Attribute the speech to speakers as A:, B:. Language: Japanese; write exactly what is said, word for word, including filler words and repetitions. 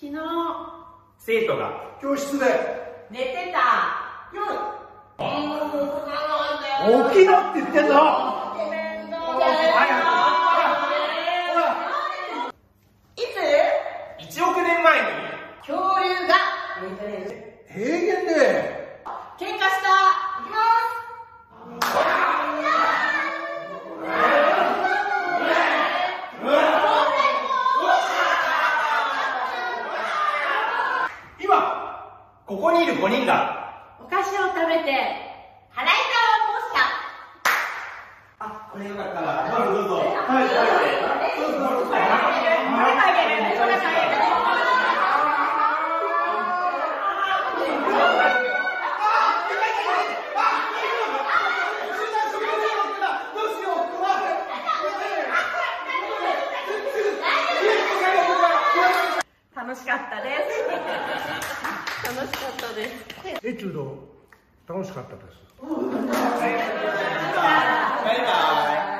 A: 昨日
B: 生徒が
C: 教室で
A: 寝てた夜。
C: 起きろって言ってんの。
A: いつ
B: いちおくねんまえに
A: 恐竜が
C: 平原で
A: 喧嘩した。いきます。
B: 今ここにいるごにんが
A: お菓子を食べて腹痛を起こした。
B: あ、これよかったらどうぞどうぞ。はい、食べて。どうぞどうぞ。
A: これあげる。これあげる。楽しかったです。楽しかったです。
C: エチュード楽しかったです。
B: バイバイ。